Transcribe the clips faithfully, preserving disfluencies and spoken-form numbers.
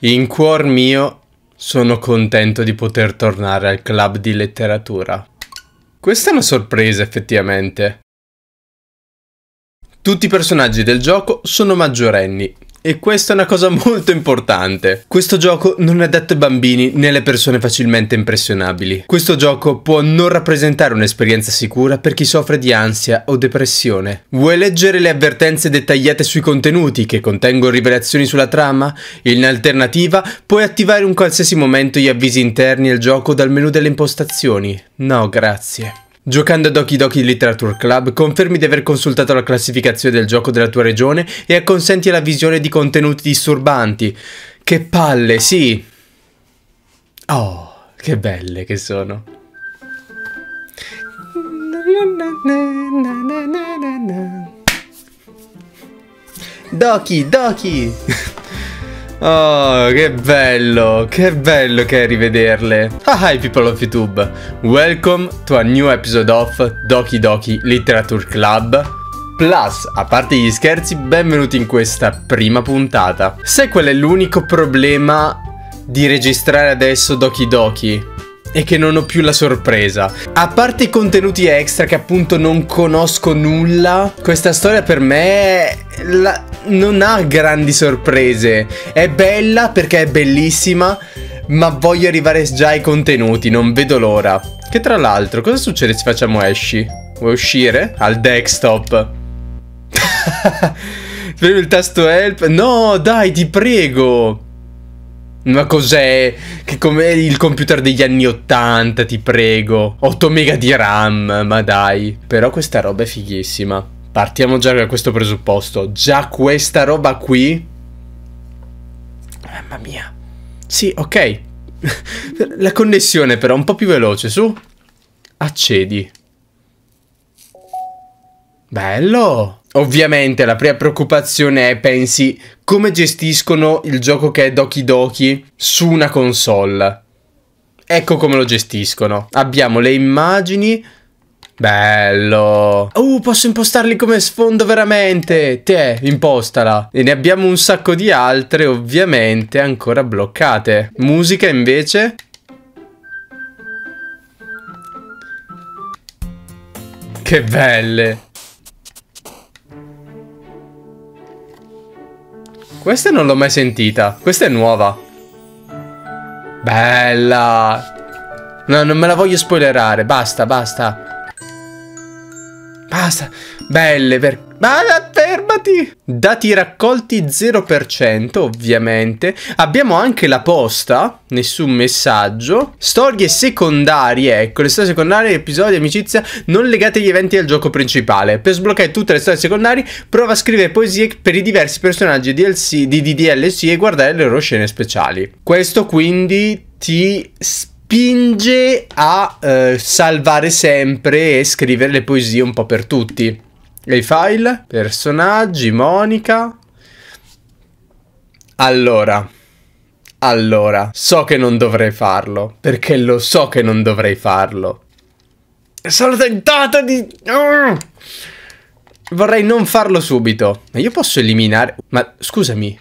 In cuor mio sono contento di poter tornare al club di letteratura. Questa è una sorpresa, effettivamente. Tutti i personaggi del gioco sono maggiorenni. E questa è una cosa molto importante. Questo gioco non è adatto ai bambini né alle persone facilmente impressionabili. Questo gioco può non rappresentare un'esperienza sicura per chi soffre di ansia o depressione. Vuoi leggere le avvertenze dettagliate sui contenuti che contengono rivelazioni sulla trama? In alternativa, puoi attivare in qualsiasi momento gli avvisi interni al gioco dal menu delle impostazioni. No, grazie. Giocando a Doki Doki Literature Club confermi di aver consultato la classificazione del gioco della tua regione e acconsenti alla visione di contenuti disturbanti. Che palle, sì! Oh, che belle che sono! Doki, Doki! Oh, che bello, che bello che è rivederle. Ah, hi people of YouTube. Welcome to a new episode of Doki Doki Literature Club Plus. A parte gli scherzi, benvenuti in questa prima puntata. Sai qual è l'unico problema di registrare adesso Doki Doki? E che non ho più la sorpresa. A parte i contenuti extra che appunto non conosco nulla, questa storia per me la... non ha grandi sorprese. È bella perché è bellissima, ma voglio arrivare già ai contenuti, non vedo l'ora. Che tra l'altro, cosa succede se facciamo esci? Vuoi uscire? Al desktop. Premi il tasto help. No, dai, ti prego. Ma cos'è? Che come il computer degli anni ottanta, ti prego. otto mega di RAM, ma dai. Però questa roba è fighissima. Partiamo già da questo presupposto. Già questa roba qui. Mamma mia. Sì, ok. La connessione però un po' più veloce, su. Accedi. Bello. Ovviamente la prima preoccupazione è, pensi, come gestiscono il gioco che è Doki Doki su una console. Ecco come lo gestiscono. Abbiamo le immagini. Bello. Uh, posso impostarli come sfondo veramente. Te, impostala. E ne abbiamo un sacco di altre, ovviamente, ancora bloccate. Musica invece. Che belle. Questa non l'ho mai sentita. Questa è nuova. Bella. No, non me la voglio spoilerare. Basta, basta. Basta. Belle per... Ma fermati. Dati raccolti zero per cento, ovviamente. Abbiamo anche la posta. Nessun messaggio. Storie secondarie. Ecco, le storie secondarie, episodi, amicizia non legate agli eventi del gioco principale. Per sbloccare tutte le storie secondarie, prova a scrivere poesie per i diversi personaggi D L C, di D D L C e guardare le loro scene speciali. Questo quindi ti spinge a eh, salvare sempre e scrivere le poesie un po' per tutti. E i file, personaggi, Monica. Allora, allora, so che non dovrei farlo, perché lo so che non dovrei farlo. Sono tentato di... Uh! Vorrei non farlo subito. Ma io posso eliminare... Ma scusami.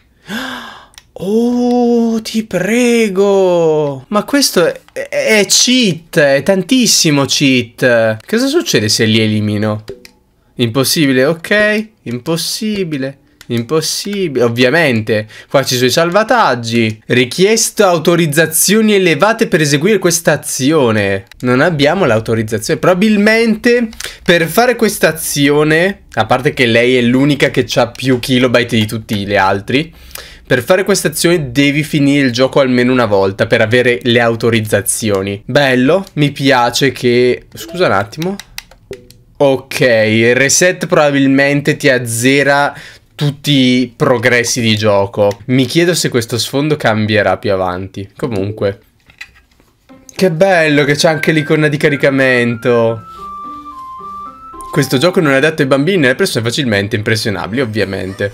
Oh, ti prego. Ma questo è, è cheat, è tantissimo cheat. Cosa succede se li elimino? Impossibile, ok. Impossibile. Impossibile. Ovviamente. Qua ci sono i salvataggi. Richiesto autorizzazioni elevate per eseguire questa azione. Non abbiamo l'autorizzazione. Probabilmente per fare questa azione, a parte che lei è l'unica che ha più kilobyte di tutti gli altri, per fare questa azione devi finire il gioco almeno una volta per avere le autorizzazioni. Bello. Mi piace che... Scusa un attimo. Ok, il reset probabilmente ti azzera tutti i progressi di gioco. Mi chiedo se questo sfondo cambierà più avanti. Comunque. Che bello che c'è anche l'icona di caricamento. Questo gioco non è adatto ai bambini e alle persone facilmente impressionabili, ovviamente.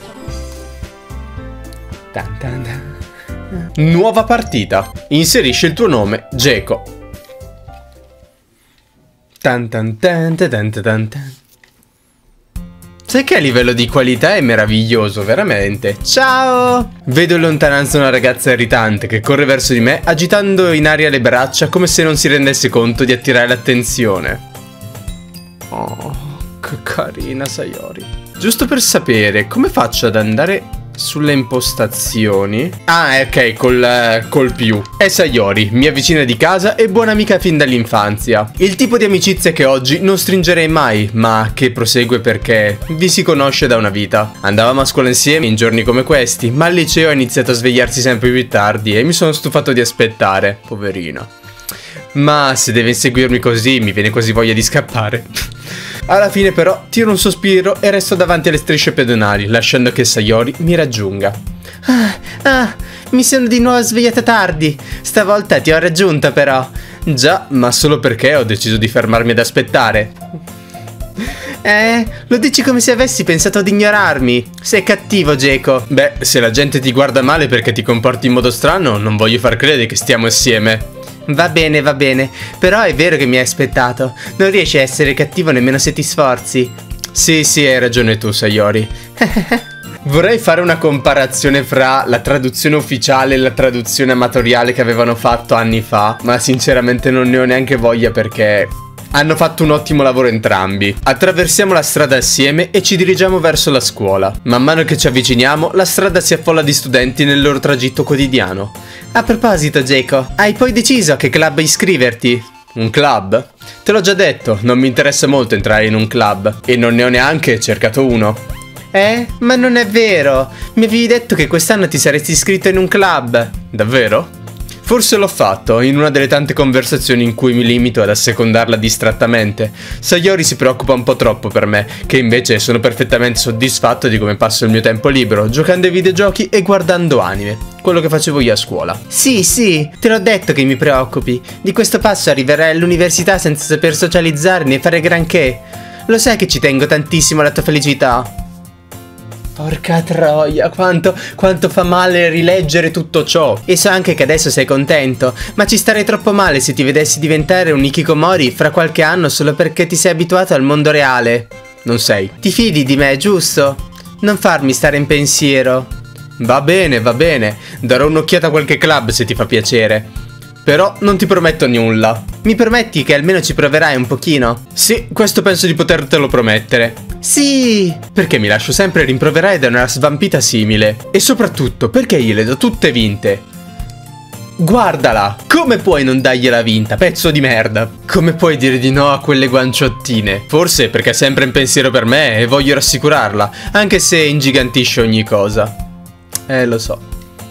Tan tan tan. Nuova partita. Inserisci il tuo nome, Geco. Tan tan tan tan tan tan tan. Sai che a livello di qualità è meraviglioso, veramente. Ciao! Vedo in lontananza una ragazza irritante che corre verso di me agitando in aria le braccia come se non si rendesse conto di attirare l'attenzione. Oh, che carina Sayori. Giusto per sapere, come faccio ad andare sulle impostazioni? Ah, ok, col, col più. È Sayori, mia vicina di casa e buona amica fin dall'infanzia. Il tipo di amicizia che oggi non stringerei mai, ma che prosegue perché vi si conosce da una vita. Andavamo a scuola insieme in giorni come questi, ma al liceo ha iniziato a svegliarsi sempre più tardi e mi sono stufato di aspettare. Poverina. Ma se deve inseguirmi così, mi viene quasi voglia di scappare. Alla fine però tiro un sospiro e resto davanti alle strisce pedonali, lasciando che Sayori mi raggiunga. Ah, ah, mi sono di nuovo svegliata tardi. Stavolta ti ho raggiunta però. Già, ma solo perché ho deciso di fermarmi ad aspettare. Eh, lo dici come se avessi pensato di ignorarmi. Sei cattivo, Geco. Beh, se la gente ti guarda male perché ti comporti in modo strano, non voglio far credere che stiamo insieme. Va bene, va bene, però è vero che mi hai aspettato. Non riesci a essere cattivo nemmeno se ti sforzi. Sì, sì, hai ragione tu, Sayori. Vorrei fare una comparazione fra la traduzione ufficiale e la traduzione amatoriale che avevano fatto anni fa, ma sinceramente non ne ho neanche voglia perché hanno fatto un ottimo lavoro entrambi. Attraversiamo la strada assieme e ci dirigiamo verso la scuola. Man mano che ci avviciniamo, la strada si affolla di studenti nel loro tragitto quotidiano. A proposito, Geco, hai poi deciso a che club iscriverti? Un club? Te l'ho già detto, non mi interessa molto entrare in un club e non ne ho neanche cercato uno. Eh? Ma non è vero! Mi avevi detto che quest'anno ti saresti iscritto in un club. Davvero? Forse l'ho fatto, in una delle tante conversazioni in cui mi limito ad assecondarla distrattamente. Sayori si preoccupa un po' troppo per me, che invece sono perfettamente soddisfatto di come passo il mio tempo libero, giocando ai videogiochi e guardando anime. Quello che facevo io a scuola. Sì, sì, te l'ho detto che mi preoccupi. Di questo passo arriverai all'università senza saper socializzare né fare granché. Lo sai che ci tengo tantissimo alla tua felicità. Porca troia, quanto, quanto fa male rileggere tutto ciò. E so anche che adesso sei contento, ma ci starei troppo male se ti vedessi diventare un hikikomori fra qualche anno solo perché ti sei abituato al mondo reale. Non sei. Ti fidi di me, giusto? Non farmi stare in pensiero. Va bene, va bene. Darò un'occhiata a qualche club se ti fa piacere. Però non ti prometto nulla. Mi prometti che almeno ci proverai un pochino? Sì, questo penso di potertelo promettere. Sì! Perché mi lascio sempre rimproverare da una svampita simile. E soprattutto, perché gliele do tutte vinte. Guardala! Come puoi non dargliela vinta, pezzo di merda? Come puoi dire di no a quelle guanciottine? Forse perché è sempre in pensiero per me e voglio rassicurarla, anche se ingigantisce ogni cosa. Eh, lo so.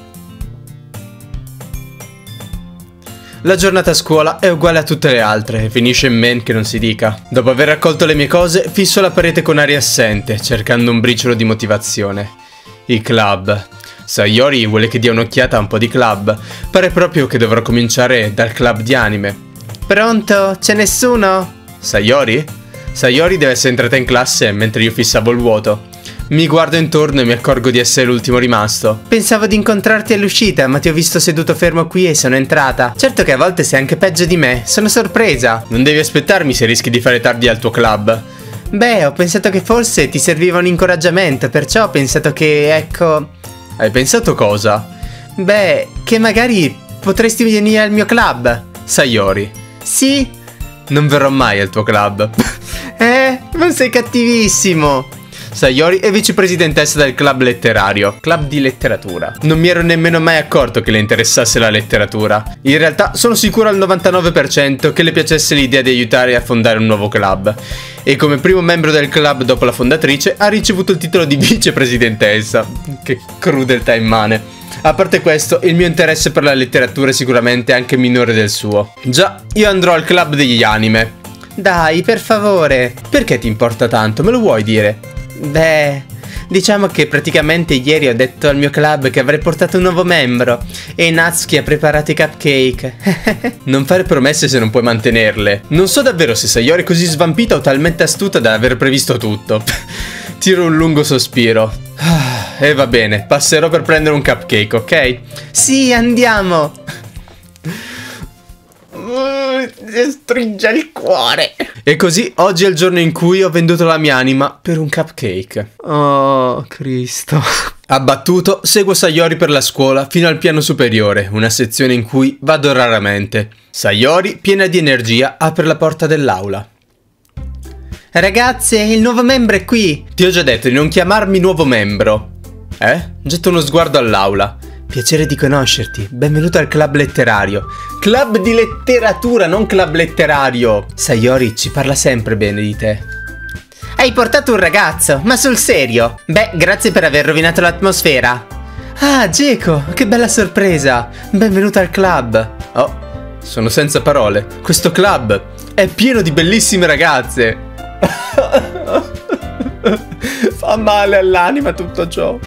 La giornata a scuola è uguale a tutte le altre e finisce in men che non si dica. Dopo aver raccolto le mie cose, fisso la parete con aria assente, cercando un briciolo di motivazione. I club. Sayori vuole che dia un'occhiata a un po' di club. Pare proprio che dovrò cominciare dal club di anime. Pronto? C'è nessuno? Sayori? Sayori deve essere entrata in classe mentre io fissavo il vuoto. Mi guardo intorno e mi accorgo di essere l'ultimo rimasto. Pensavo di incontrarti all'uscita, ma ti ho visto seduto fermo qui e sono entrata. Certo che a volte sei anche peggio di me, sono sorpresa. Non devi aspettarmi se rischi di fare tardi al tuo club. Beh, ho pensato che forse ti serviva un incoraggiamento, perciò ho pensato che, ecco... Hai pensato cosa? Beh, che magari potresti venire al mio club. Sayori. Sì? Non verrò mai al tuo club. Eh, non sei cattivissimo. Sayori è vicepresidentessa del club letterario, club di letteratura. Non mi ero nemmeno mai accorto che le interessasse la letteratura. In realtà sono sicuro al novantanove per cento che le piacesse l'idea di aiutare a fondare un nuovo club. E come primo membro del club dopo la fondatrice ha ricevuto il titolo di vicepresidentessa. Che crudeltà immane. A parte questo, il mio interesse per la letteratura è sicuramente anche minore del suo. Già, io andrò al club degli anime. Dai, per favore. Perché ti importa tanto? Me lo vuoi dire? Beh, diciamo che praticamente ieri ho detto al mio club che avrei portato un nuovo membro e Natsuki ha preparato i cupcake. Non fare promesse se non puoi mantenerle. Non so davvero se Sayori è così svampita o talmente astuta da aver previsto tutto. Tiro un lungo sospiro. E va bene, passerò per prendere un cupcake, ok? Sì, andiamo. Stringe il cuore. E così oggi è il giorno in cui ho venduto la mia anima per un cupcake. Oh, Cristo. Abbattuto, seguo Sayori per la scuola fino al piano superiore, una sezione in cui vado raramente. Sayori, piena di energia, apre la porta dell'aula. Ragazze, il nuovo membro è qui. Ti ho già detto di non chiamarmi nuovo membro. Eh? Getto uno sguardo all'aula. Piacere di conoscerti, benvenuto al club letterario. Club di letteratura, non club letterario. Sayori ci parla sempre bene di te. Hai portato un ragazzo, ma sul serio? Beh, grazie per aver rovinato l'atmosfera. Ah, Geco, che bella sorpresa. Benvenuto al club. Oh, sono senza parole. Questo club è pieno di bellissime ragazze. Fa male all'anima tutto ciò.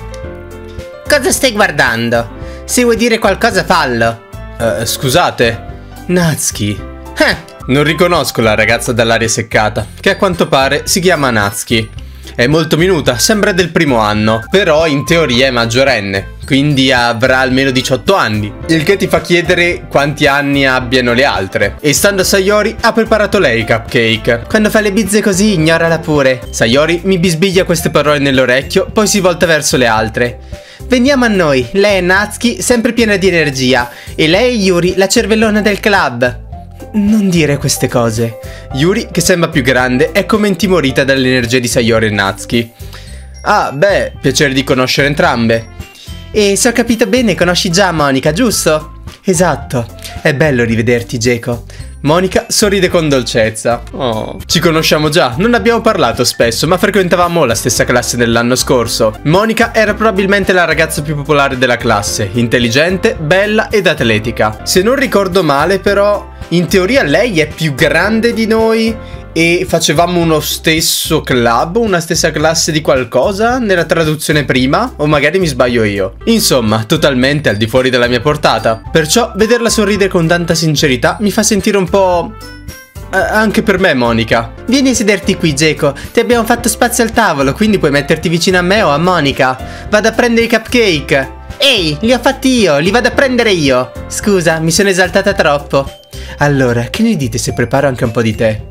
Cosa stai guardando? Se vuoi dire qualcosa fallo. Uh, scusate. Natsuki. Eh. Non riconosco la ragazza dall'aria seccata, che a quanto pare si chiama Natsuki. È molto minuta, sembra del primo anno, però in teoria è maggiorenne, quindi avrà almeno diciotto anni, il che ti fa chiedere quanti anni abbiano le altre. E stando a Sayori, ha preparato lei i cupcake. Quando fa le bizze così, ignorala pure. Sayori mi bisbiglia queste parole nell'orecchio, poi si volta verso le altre. Veniamo a noi, lei è Natsuki, sempre piena di energia, e lei è Yuri, la cervellona del club. Non dire queste cose. Yuri, che sembra più grande, è come intimorita dall'energia di Sayori e Natsuki. Ah, beh, piacere di conoscere entrambe. E se ho capito bene, conosci già Monica, giusto? Esatto, è bello rivederti, Geco. Monica sorride con dolcezza. Oh. Ci conosciamo già, non abbiamo parlato spesso, ma frequentavamo la stessa classe dell'anno scorso. Monica era probabilmente la ragazza più popolare della classe, intelligente, bella ed atletica. Se non ricordo male, però, in teoria lei è più grande di noi e facevamo uno stesso club, una stessa classe di qualcosa nella traduzione prima, o magari mi sbaglio io. Insomma, totalmente al di fuori della mia portata. Perciò vederla sorridere con tanta sincerità mi fa sentire un po'... Uh, anche per me, Monica. Vieni a sederti qui, Geco. Ti abbiamo fatto spazio al tavolo, quindi puoi metterti vicino a me o a Monica. Vado a prendere i cupcake. Ehi, li ho fatti io, li vado a prendere io. Scusa, mi sono esaltata troppo. Allora, che ne dite se preparo anche un po' di tè?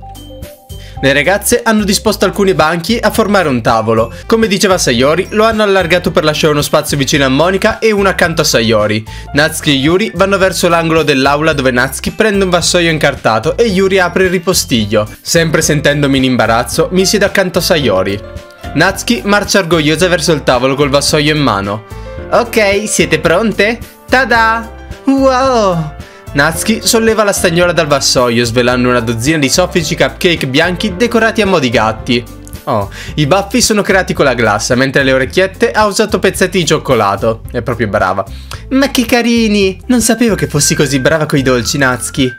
Le ragazze hanno disposto alcuni banchi a formare un tavolo. Come diceva Sayori, lo hanno allargato per lasciare uno spazio vicino a Monica e uno accanto a Sayori. Natsuki e Yuri vanno verso l'angolo dell'aula dove Natsuki prende un vassoio incartato e Yuri apre il ripostiglio. Sempre sentendomi in imbarazzo, mi siedo accanto a Sayori. Natsuki marcia orgogliosa verso il tavolo col vassoio in mano. Ok, siete pronte? Tada! Wow! Natsuki solleva la stagnola dal vassoio, svelando una dozzina di soffici cupcake bianchi decorati a mo' di gatti. Oh, i baffi sono creati con la glassa, mentre le orecchiette ha usato pezzetti di cioccolato. È proprio brava. Ma che carini! Non sapevo che fossi così brava coi dolci, Natsuki.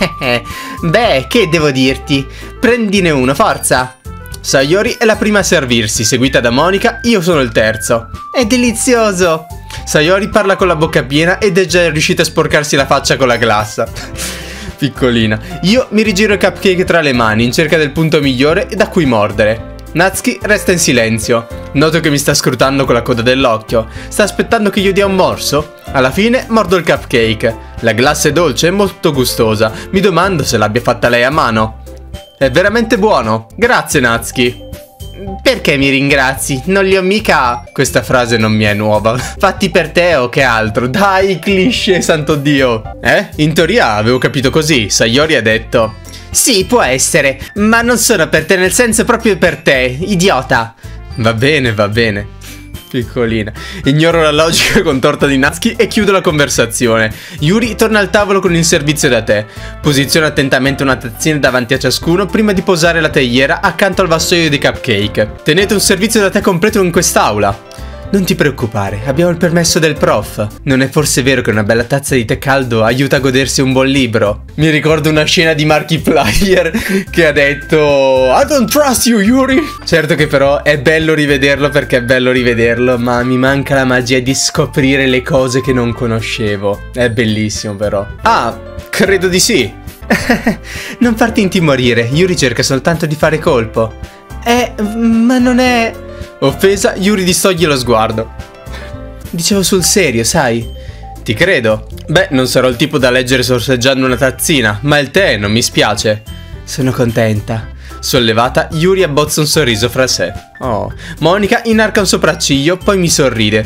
Beh, che devo dirti? Prendine uno, forza! Sayori è la prima a servirsi, seguita da Monica, io sono il terzo. È delizioso! Sayori parla con la bocca piena ed è già riuscita a sporcarsi la faccia con la glassa. Piccolina. Io mi rigiro il cupcake tra le mani in cerca del punto migliore da cui mordere. Natsuki resta in silenzio. Noto che mi sta scrutando con la coda dell'occhio. Sta aspettando che io dia un morso. Alla fine mordo il cupcake. La glassa è dolce e molto gustosa. Mi domando se l'abbia fatta lei a mano. È veramente buono. Grazie, Natsuki. Perché mi ringrazi? Non li ho mica... Questa frase non mi è nuova. Fatti per te o che altro? Dai, cliché, santo Dio. Eh? In teoria avevo capito così. Sayori ha detto... Sì, può essere, ma non sono per te, nel senso proprio per te, idiota. Va bene, va bene. Piccolina. Ignoro la logica contorta di Natsuki e chiudo la conversazione. Yuri torna al tavolo con il servizio da tè. Posiziona attentamente una tazzina davanti a ciascuno prima di posare la teiera accanto al vassoio di cupcake. Tenete un servizio da tè completo in quest'aula. Non ti preoccupare, abbiamo il permesso del prof. Non è forse vero che una bella tazza di tè caldo aiuta a godersi un buon libro? Mi ricordo una scena di Markiplier che ha detto I don't trust you, Yuri. Certo che però è bello rivederlo perché è bello rivederlo, ma mi manca la magia di scoprire le cose che non conoscevo. È bellissimo però. Ah, credo di sì. Non farti intimorire, Yuri cerca soltanto di fare colpo. Eh, ma non è... Offesa, Yuri distoglie lo sguardo. Dicevo sul serio, sai? Ti credo. Beh, non sarò il tipo da leggere sorseggiando una tazzina, ma il tè non mi spiace. Sono contenta. Sollevata, Yuri abbozza un sorriso fra sé. Oh. Monica inarca un sopracciglio, poi mi sorride.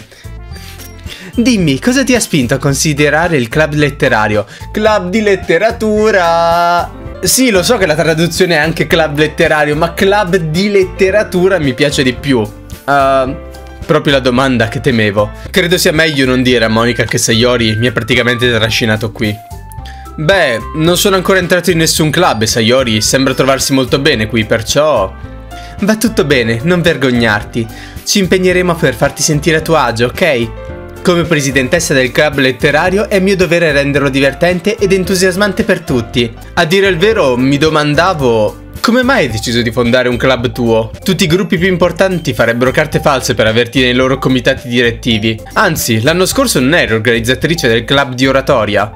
Dimmi, cosa ti ha spinto a considerare il club letterario? Club di letteratura! Sì, lo so che la traduzione è anche club letterario, ma club di letteratura mi piace di più. Uh, proprio la domanda che temevo. Credo sia meglio non dire a Monica che Sayori mi ha praticamente trascinato qui. Beh, non sono ancora entrato in nessun club e Sayori sembra trovarsi molto bene qui, perciò... Va tutto bene, non vergognarti. Ci impegneremo per farti sentire a tuo agio, ok? Come presidentessa del club letterario è mio dovere renderlo divertente ed entusiasmante per tutti. A dire il vero, mi domandavo... Come mai hai deciso di fondare un club tuo? Tutti i gruppi più importanti farebbero carte false per averti nei loro comitati direttivi. Anzi, l'anno scorso non eri organizzatrice del club di oratoria.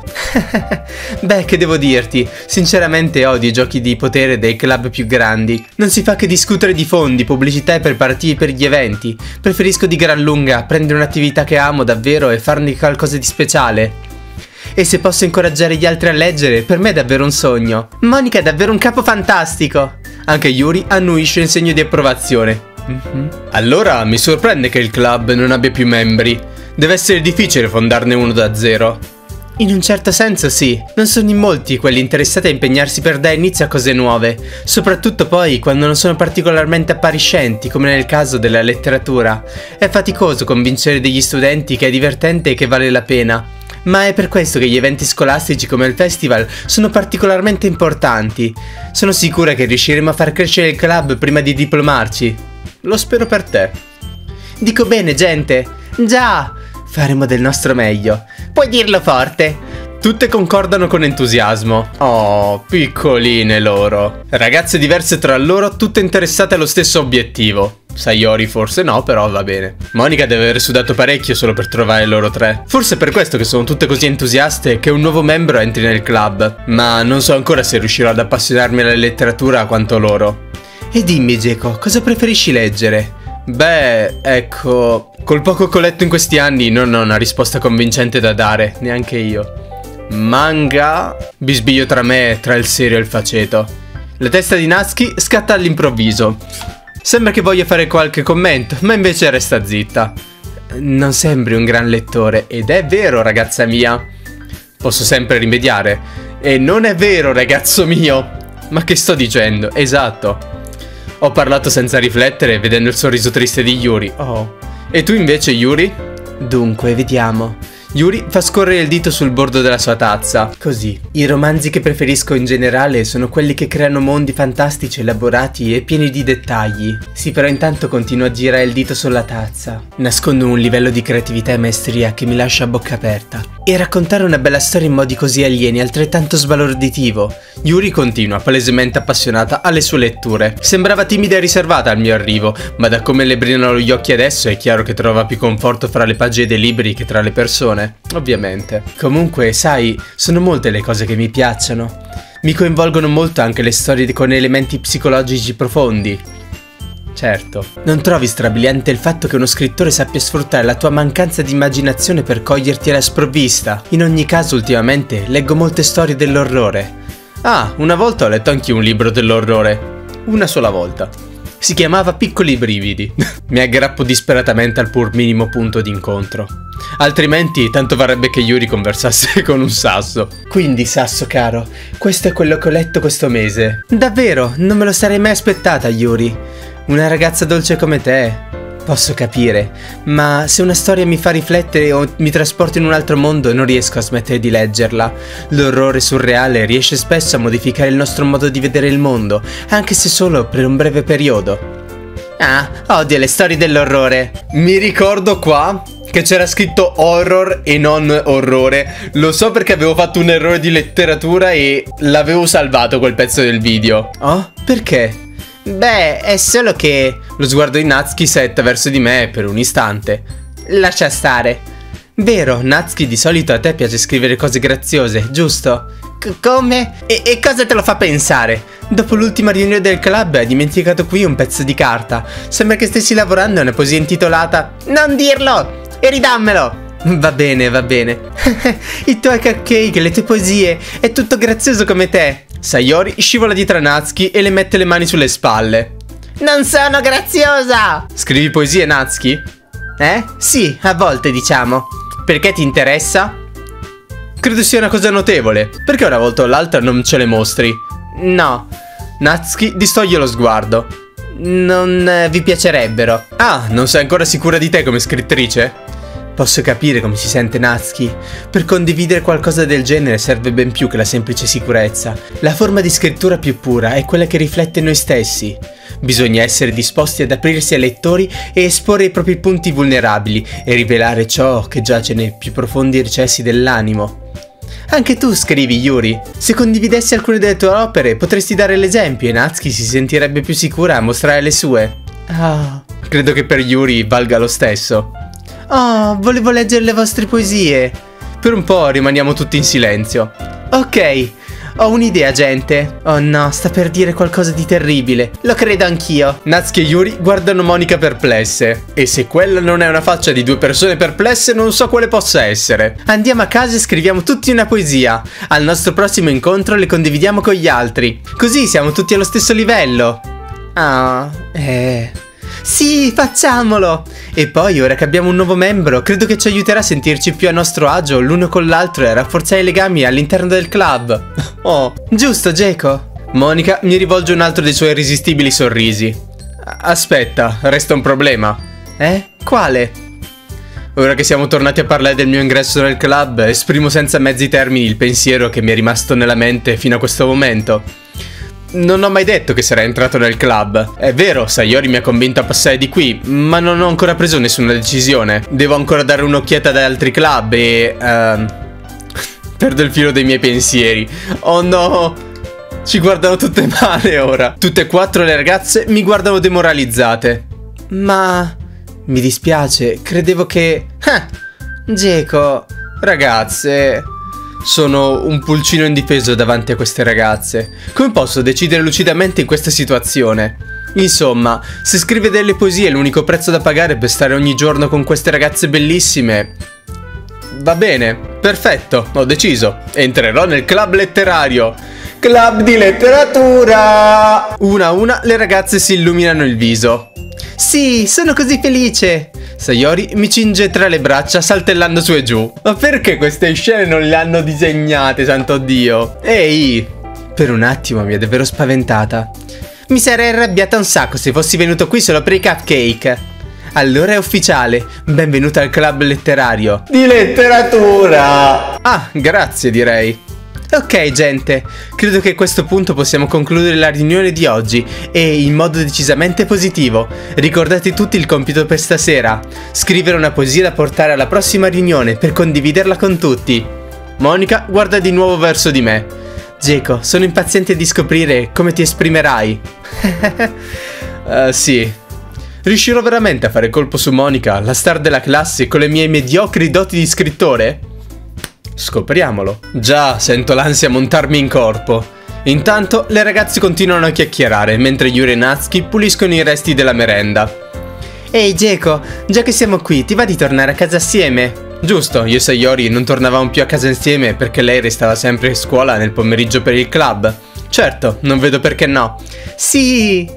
Beh, che devo dirti? Sinceramente odio i giochi di potere dei club più grandi. Non si fa che discutere di fondi, pubblicità e preparativi per gli eventi. Preferisco di gran lunga prendere un'attività che amo davvero e farne qualcosa di speciale. E se posso incoraggiare gli altri a leggere, per me è davvero un sogno. Monica è davvero un capo fantastico. Anche Yuri annuisce in segno di approvazione. Mm-hmm. Allora mi sorprende che il club non abbia più membri. Deve essere difficile fondarne uno da zero. In un certo senso sì. Non sono in molti quelli interessati a impegnarsi per dare inizio a cose nuove. Soprattutto poi quando non sono particolarmente appariscenti, come nel caso della letteratura. È faticoso convincere degli studenti che è divertente e che vale la pena. Ma è per questo che gli eventi scolastici come il festival sono particolarmente importanti. Sono sicura che riusciremo a far crescere il club prima di diplomarci. Lo spero per te. Dico bene, gente. Già, faremo del nostro meglio. Puoi dirlo forte. Tutte concordano con entusiasmo. Oh, piccoline loro. Ragazze diverse tra loro, tutte interessate allo stesso obiettivo. Sayori forse no, però va bene. Monica deve aver sudato parecchio solo per trovare loro tre. Forse è per questo che sono tutte così entusiaste che un nuovo membro entri nel club. Ma non so ancora se riuscirò ad appassionarmi alla letteratura quanto loro. E dimmi, Geco, cosa preferisci leggere? Beh, ecco... Col poco che ho letto in questi anni non ho una risposta convincente da dare, neanche io. Manga? Bisbiglio tra me e tra il serio e il faceto. La testa di Natsuki scatta all'improvviso. Sembra che voglia fare qualche commento, ma invece resta zitta. Non sembri un gran lettore, ed è vero, ragazza mia. Posso sempre rimediare. E non è vero, ragazzo mio. Ma che sto dicendo? Esatto. Ho parlato senza riflettere, vedendo il sorriso triste di Yuri. Oh. E tu invece, Yuri? Dunque, vediamo. Yuri fa scorrere il dito sul bordo della sua tazza. Così. I romanzi che preferisco in generale sono quelli che creano mondi fantastici, elaborati e pieni di dettagli. Sì, però intanto continuo a girare il dito sulla tazza. Nascondo un livello di creatività e maestria che mi lascia a bocca aperta. E raccontare una bella storia in modi così alieni è altrettanto sbalorditivo. Yuri continua, palesemente appassionata alle sue letture. Sembrava timida e riservata al mio arrivo, ma da come le brillano gli occhi adesso è chiaro che trova più conforto fra le pagine dei libri che tra le persone. Ovviamente. Comunque, sai, sono molte le cose che mi piacciono. Mi coinvolgono molto anche le storie con elementi psicologici profondi. Certo. Non trovi strabiliante il fatto che uno scrittore sappia sfruttare la tua mancanza di immaginazione per coglierti alla sprovvista? In ogni caso, ultimamente, leggo molte storie dell'orrore. Ah, una volta ho letto anche un libro dell'orrore. Una sola volta. Si chiamava Piccoli brividi. Mi aggrappo disperatamente al pur minimo punto d'incontro. Altrimenti tanto varrebbe che Yuri conversasse con un sasso. Quindi, sasso caro, questo è quello che ho letto questo mese. Davvero? Non me lo sarei mai aspettata, Yuri. Una ragazza dolce come te. Posso capire, ma se una storia mi fa riflettere o mi trasporta in un altro mondo non riesco a smettere di leggerla. L'orrore surreale riesce spesso a modificare il nostro modo di vedere il mondo, anche se solo per un breve periodo. Ah, odio le storie dell'orrore. Mi ricordo qua che c'era scritto horror e non orrore. Lo so perché avevo fatto un errore di letteratura e l'avevo salvato quel pezzo del video. Oh? Perché? Beh, è solo che... Lo sguardo di Natsuki setta verso di me per un istante. Lascia stare. Vero, Natsuki, di solito a te piace scrivere cose graziose, giusto? C- come? E, e cosa te lo fa pensare? Dopo l'ultima riunione del club hai dimenticato qui un pezzo di carta. Sembra che stessi lavorando a una poesia intitolata Non dirlo! E ridammelo! Va bene, va bene. I tuoi cupcake, le tue poesie, è tutto grazioso come te. Sayori scivola dietro a Natsuki e le mette le mani sulle spalle. Non sono graziosa! Scrivi poesie, Natsuki? Eh? Sì, a volte diciamo. Perché ti interessa? Credo sia una cosa notevole. Perché una volta o l'altra non ce le mostri? No. Natsuki distoglie lo sguardo. Non eh, vi piacerebbero. Ah, non sei ancora sicura di te come scrittrice? Posso capire come si sente Natsuki. Per condividere qualcosa del genere serve ben più che la semplice sicurezza. La forma di scrittura più pura è quella che riflette noi stessi. Bisogna essere disposti ad aprirsi ai lettori e esporre i propri punti vulnerabili e rivelare ciò che giace nei più profondi recessi dell'animo. Anche tu scrivi, Yuri. Se condividessi alcune delle tue opere potresti dare l'esempio e Natsuki si sentirebbe più sicura a mostrare le sue. Ah, credo che per Yuri valga lo stesso. Oh, volevo leggere le vostre poesie. Per un po' rimaniamo tutti in silenzio. Ok, ho un'idea, gente. Oh no, sta per dire qualcosa di terribile. Lo credo anch'io. Natsuki e Yuri guardano Monica perplesse. E se quella non è una faccia di due persone perplesse, non so quale possa essere. Andiamo a casa e scriviamo tutti una poesia. Al nostro prossimo incontro le condividiamo con gli altri. Così siamo tutti allo stesso livello. Ah, eh... Sì, facciamolo! E poi, ora che abbiamo un nuovo membro, credo che ci aiuterà a sentirci più a nostro agio l'uno con l'altro e a rafforzare i legami all'interno del club. Oh, giusto, Geco? Monica mi rivolge un altro dei suoi irresistibili sorrisi. Aspetta, resta un problema. Eh? Quale? Ora che siamo tornati a parlare del mio ingresso nel club, esprimo senza mezzi termini il pensiero che mi è rimasto nella mente fino a questo momento. Non ho mai detto che sarei entrato nel club. È vero, Sayori mi ha convinto a passare di qui, ma non ho ancora preso nessuna decisione. Devo ancora dare un'occhiata ad altri club e... Uh, perdo il filo dei miei pensieri. Oh no! Ci guardano tutte male ora. Tutte e quattro le ragazze mi guardano demoralizzate. Ma... mi dispiace, credevo che... Ah, Geco... Ragazze... Sono un pulcino indifeso davanti a queste ragazze. Come posso decidere lucidamente in questa situazione? Insomma, se scrivere delle poesie è l'unico prezzo da pagare per stare ogni giorno con queste ragazze bellissime... Va bene, perfetto, ho deciso. Entrerò nel club letterario. Club di letteratura! Una a una le ragazze si illuminano il viso. Sì, sono così felice! Sayori mi cinge tra le braccia saltellando su e giù. Ma perché queste scene non le hanno disegnate, santo Dio? Ehi! Per un attimo mi ha davvero spaventata. Mi sarei arrabbiata un sacco se fossi venuto qui solo per i cupcake. Allora è ufficiale, benvenuta al club letterario. Di letteratura! Ah, grazie direi. Ok gente, credo che a questo punto possiamo concludere la riunione di oggi e in modo decisamente positivo. Ricordate tutti il compito per stasera: scrivere una poesia da portare alla prossima riunione per condividerla con tutti. Monica guarda di nuovo verso di me. Geco, sono impaziente di scoprire come ti esprimerai. uh, sì. Riuscirò veramente a fare colpo su Monica, la star della classe, con le mie mediocri doti di scrittore? Scopriamolo. Già, sento l'ansia montarmi in corpo. Intanto le ragazze continuano a chiacchierare mentre Yuri e Natsuki puliscono i resti della merenda. Ehi Geco, già che siamo qui, ti va di tornare a casa assieme? Giusto, io e Sayori non tornavamo più a casa insieme perché lei restava sempre a scuola nel pomeriggio per il club. Certo, non vedo perché no. Sì!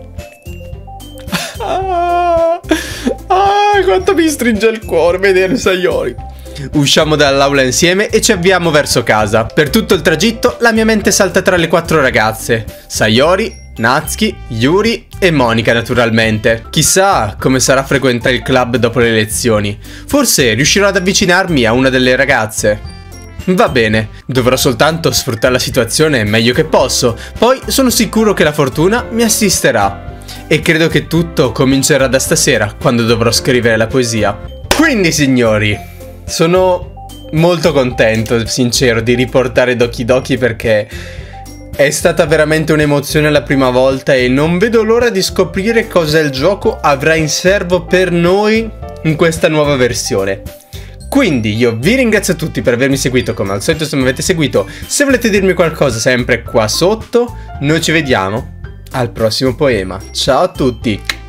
Ah, ah, quanto mi stringe il cuore vedere Sayori. Usciamo dall'aula insieme e ci avviamo verso casa. Per tutto il tragitto la mia mente salta tra le quattro ragazze: Sayori, Natsuki, Yuri e Monica naturalmente. Chissà come sarà frequentare il club dopo le lezioni. Forse riuscirò ad avvicinarmi a una delle ragazze. Va bene, dovrò soltanto sfruttare la situazione meglio che posso. Poi sono sicuro che la fortuna mi assisterà. E credo che tutto comincerà da stasera, quando dovrò scrivere la poesia. Quindi signori, sono molto contento, sincero, di riportare Doki Doki perché è stata veramente un'emozione la prima volta e non vedo l'ora di scoprire cosa il gioco avrà in serbo per noi in questa nuova versione. Quindi io vi ringrazio a tutti per avermi seguito, come al solito se mi avete seguito. Se volete dirmi qualcosa sempre qua sotto, noi ci vediamo al prossimo poema. Ciao a tutti!